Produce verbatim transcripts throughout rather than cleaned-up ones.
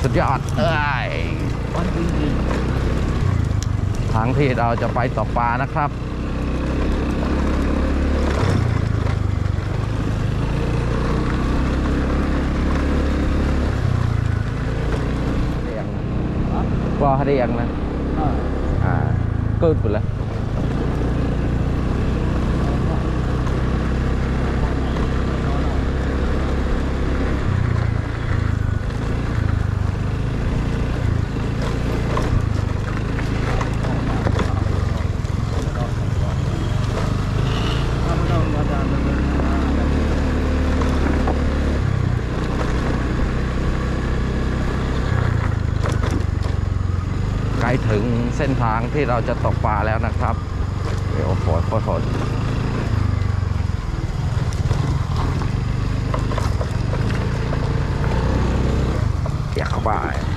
สุดยอดเอ้ยทางที่เราจะไปตกปลานะครับว่าเขาได้ยังนะอ่าเกิดไปแล้วใกล้ถึงเส้นทางที่เราจะตกปลาแล้วนะครับเดี๋ยวฝนฝนฝนเกี่ยวเข้าไป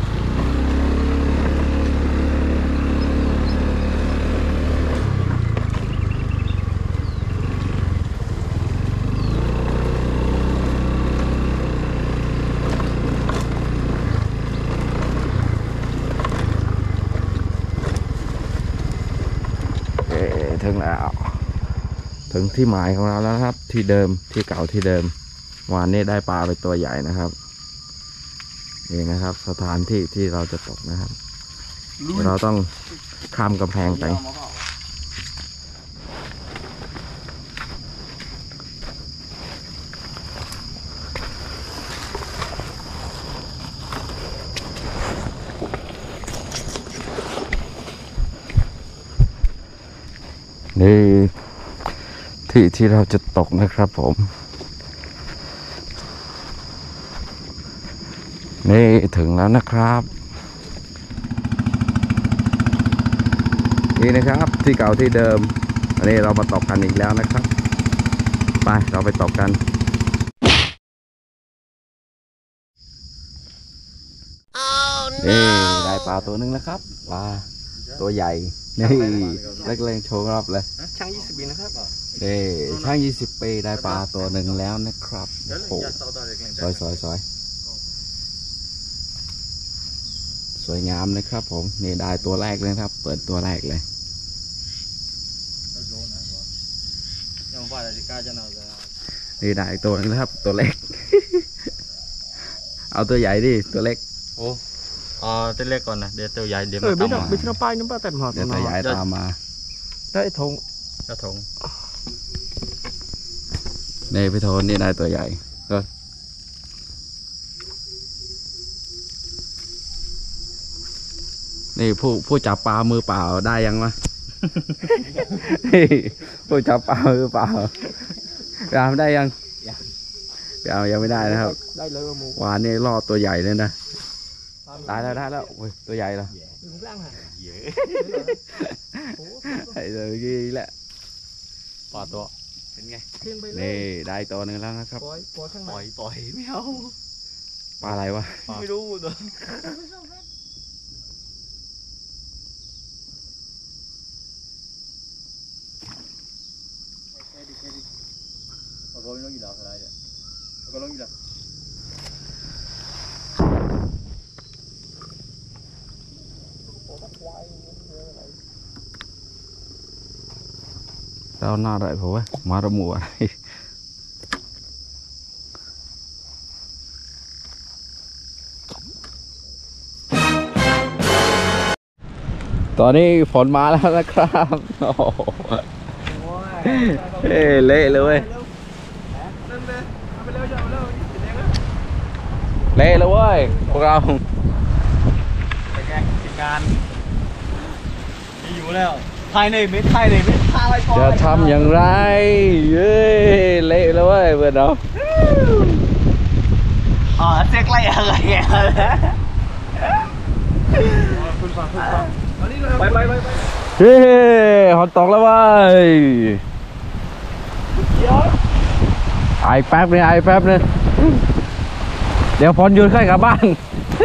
ถึงแล้วถึงที่หมายของเราแล้วครับที่เดิมที่เก่าที่เดิมวานนี้ได้ปลาไปตัวใหญ่นะครับนี่นะครับสถานที่ที่เราจะตกนะครับเราต้องข้ามกำแพงไปนี่ที่ที่เราจะตกนะครับผมนี่ถึงแล้วนะครับนี่นะครับที่เก่าที่เดิมอันนี้เรามาตกกันอีกแล้วนะครับไปเราไปตกกันนี่ได้ปลาตัวนึงแล้วครับปลาตัวใหญ่นี่เล็กๆโชว์รับเลยช่างยี่สิบปีนะครับนี่ช่างยี่สิบปีได้ปลาตัวหนึ่งแล้วนะครับโอ้สวยสวยสวยสวยงามนะครับผมนี่ได้ตัวแรกเลยครับเปิดตัวแรกเลยนี่ได้ตัวนึงนะครับตัวเล็ก เอาตัวใหญ่ดิตัวเล็กโอ้อ๋อตัวเล็กก่อนนะเดี๋ยวตัวใหญ่เดี๋ยวมันตามมาไม่ใช่น้ำปลาน้ำปลาแต่หมดเดี๋ยวตัวใหญ่ตามมาได้ทงได้ทงนี่พี่โทนนี่ได้ตัวใหญ่ก็นี่ผู้ผู้จับปลามือเปล่าได้ยังวะ ผู้จับปลามือเปล่าปลาได้ยังปลายังไม่ได้นะครับวานนี่รอดตัวใหญ่เลยนะได้แล้วได้แล้วโอ้ยตัวใหญ่แล้วไอ้ตัวกี้แหละปลาตัวเป็นไงนี่ได้ตัวหนึ่งแล้วนะครับปล่อยปล่อยปล่อยปล่อยไม่เอาปลาอะไรวะไม่รู้ตัวเอาก็ลงอยู่แล้วอะไรเนี่ยเอาก็ลงอยู่แล้วเราหน้าได้ผมว่ามาระมัวตอนนี้ฝนมาแล้วนะครับโอ้เฮ้เละเลยเว้ยเละเลยเว้ยพวกเราเป็นไงทีมงานมีอยู่แล้วไทยในไม่ไทยในไม่พาไปก่อนจะทำอย่างไรเย้เละเลยเว้ยเพื่อนเราอ๋อเจ๊กไรอะไรเงี้ยคุณฟังคุณฟังไปไปไปเฮ้หอนตกแล้วเว้ยไอแป๊บเนี่ยไอแป๊บเนี่ยเดี๋ยวฝนหยุดค่อยกลับบ้าน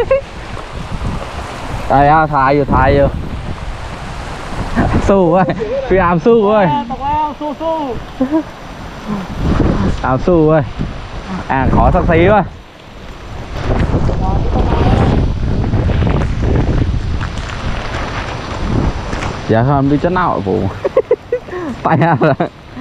ไอ้อาถ่ายอยู่ถ่ายอยู่สู้เว้ยพี่อามสู้เว้ยตกแล้วสู้สู้อามสู้เว้ยอ่าขอสักทีวะ Dạ không đi chỗ nào ở phụ. Tay ra rồi.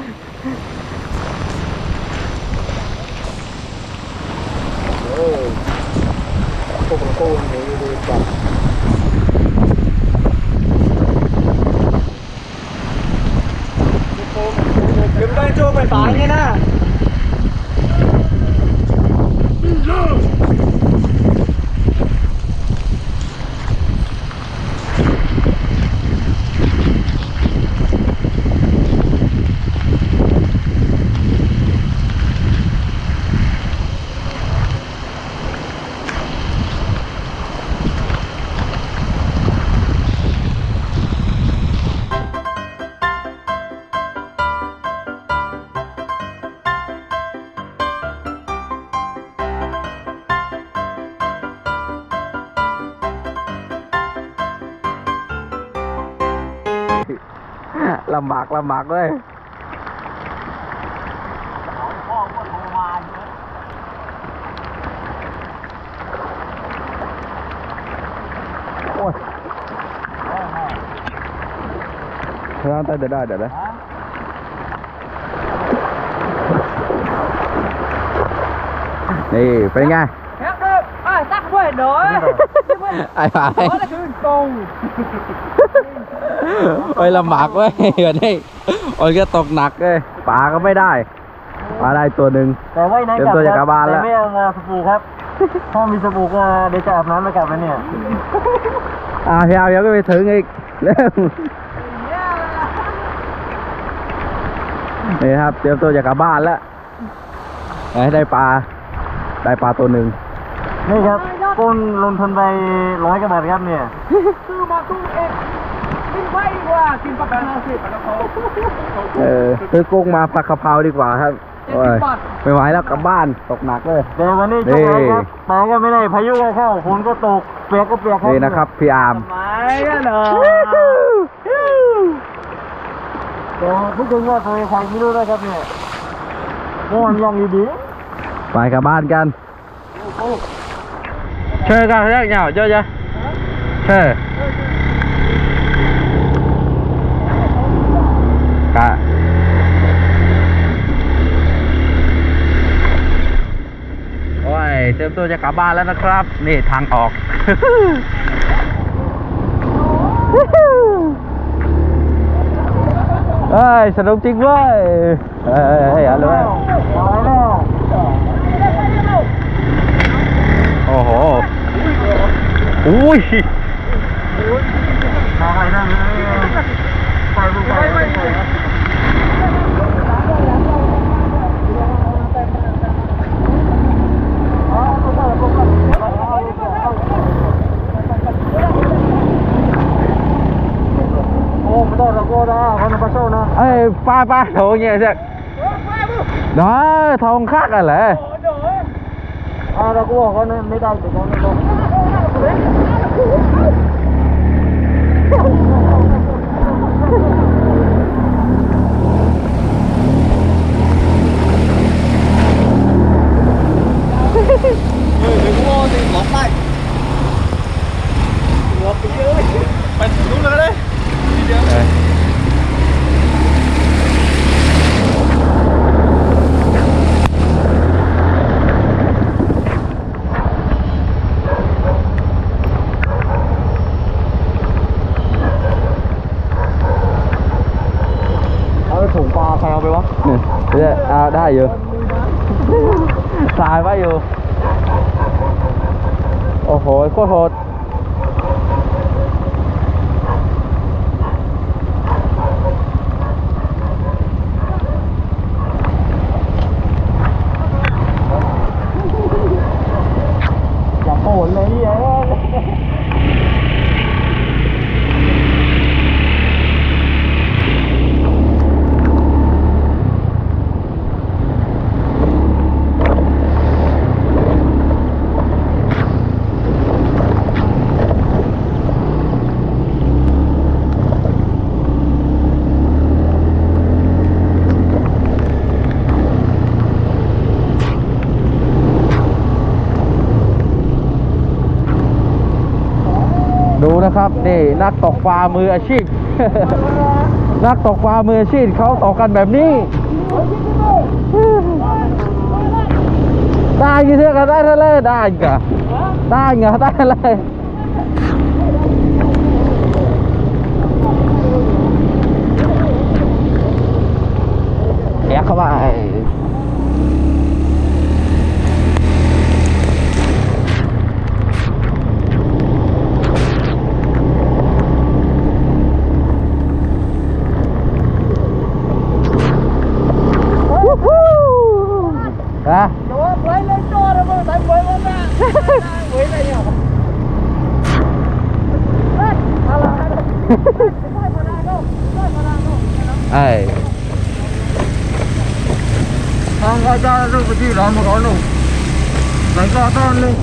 Đừng đây cho mày phải nghe nè. Làm bạc làm bạc đấy. Ôi. Ra tay để đây để đây. Nè, phải ngay. À, tắt quên rồi. Ai phải. Đó là cái con. Ôi làm bạc quá. Ở đây. Ôi cái tộtหนักเลย ปลาก็ไม่ได้ ปลาได้ตัวหนึ่งแต่ว่าไหนเตรียมกลับตัวจะกลับบ้านแล้วแต่ไม่เอาสบู่ครับ ถ้ามีสบู่ก็เดี๋ยวจะอาบน้ำแล้วกลับแล้วเนี่ยอ่าพี่เอาเดี๋ยวก็ไปถึงอีกเร็วนี่ครับเตรียมตัวจะกลับบ้านแล้วให้ได้ปลาได้ปลาตัวหนึ่งนี่ครับกุ้นลงทุนไปร้อยกว่าบาทครับเนี่ยซื้อมาตู้เองกินไว้ดีกว่ากินปลากระเพราสิปลากระเพราเออซื้อกุ้งมาผัดกะเพราดีกว่าครับโอ้ยไม่ไหวแล้วกลับบ้านตกหนักเลยเดี๋ยววันนี้นี่จะไปครับปลาก็ไม่ได้พายุก็เข้าฝนก็ตกเปียกก็เปียกครับนี่นะครับพี่อาร์มไม่กันเหรอเดี๋ยวพูดถึงว่าเคยใครไม่รู้นะครับเนี่ยง่วงยังดีไปกลับบ้านกันเชิญกันเรียกเหงาเจ้าจ้ะเชิญกะโอ้ยเตรียมตัวจะกลับบ้านแล้วนะครับนี่ทางออกเฮ้ยสนุกจริงเว้ยเฮ้ยเฮ้ยอะไรๆวะเอาแล้วโอ้โหอุ้ยมาไปนั่งเลยปล่อยลูกไปไปโอ้ไม่ต้องระโกนะคนละประโชนะเอ้ยป้าป้าโถเงี้ยสิđó thông khác rồi lẽ อ่าระโกเขาไม่ได้แต่เขาไม่ลง ถุงปลาใครเอาไปวะเนี่ยเดี๋ยวเอาได้อยู่สายไว้อยู่โอ้โหโคตรโหดอย่าโผล่เลยเอ้ยดูนะครับนี่นักตกปลามืออาชีพนักตกปลามืออาชีพเขาตกกันแบบนี้ได้กี่เท่ากันได้เท่าไรได้กะได้เงาได้เลยแอบเข้าไปฮะเดี๋ยวไว้เลยโจ้ระเบิดใส่ไว้แล้วนะไว้อะไรเนี่ยเฮ้ยอะไรนะไม่พอได้ก็ไม่พอได้ก็ไอ้ทางก็จะรูปที่ร้อนมาร้อนลูกไหนก็ต้อนเลย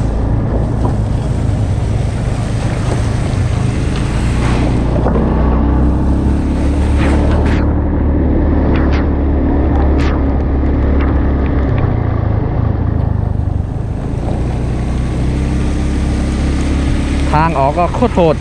ทางออกก็โคตรโหด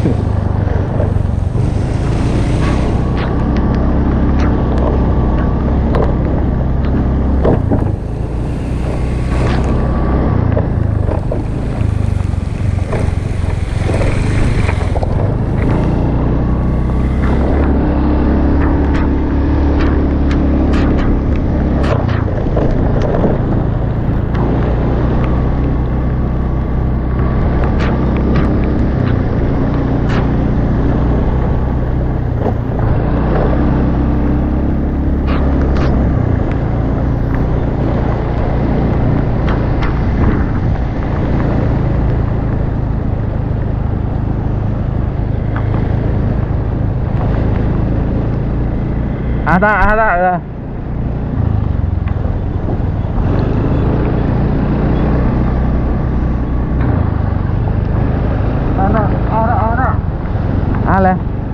ada ada ada ada ada ada ada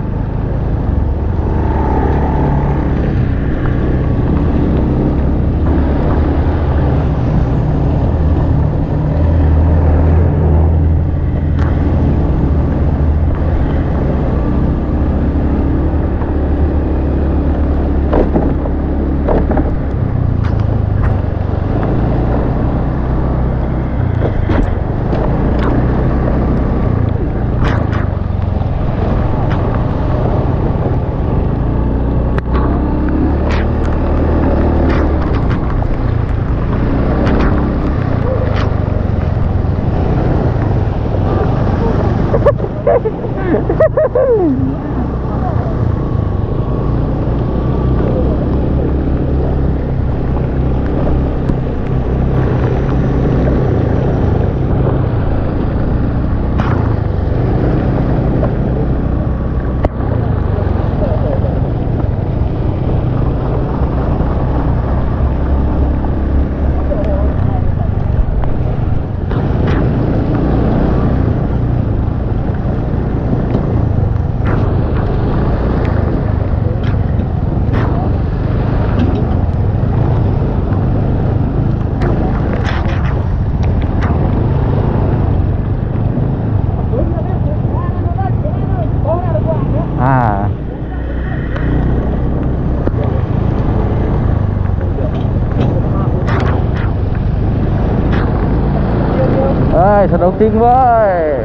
ơi thật đầu tiên với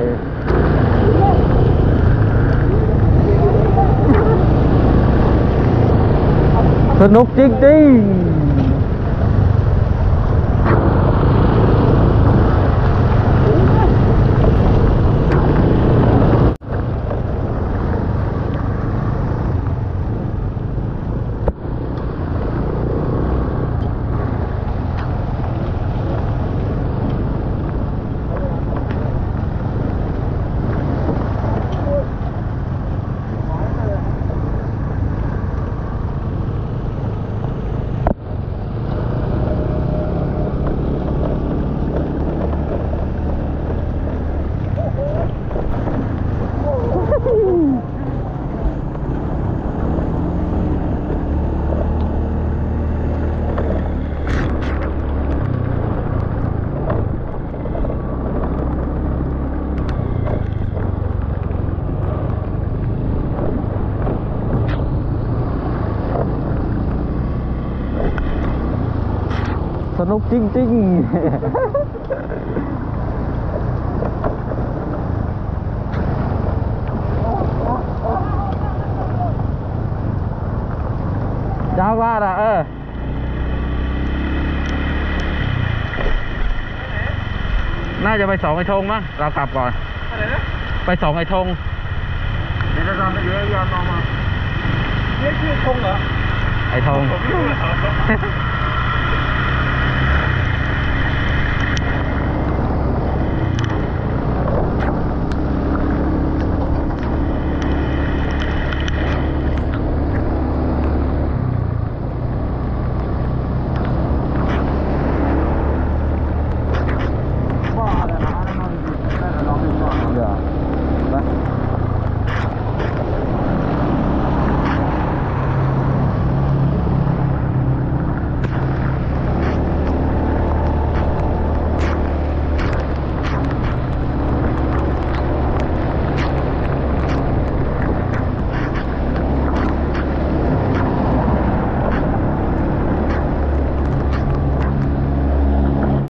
thật nút tiên tiên สนุกจริงๆ ยาวว่าอ่ะเออ น่าจะไปสองไอ้ธงมั้งเรากลับก่อนอะไรนะไปสองไอ้ธงเดี๋ยวจะทำไปเยอะยอมมองมานี่คือธงเหรอไอ้ธงผมไม่รู้เหรอ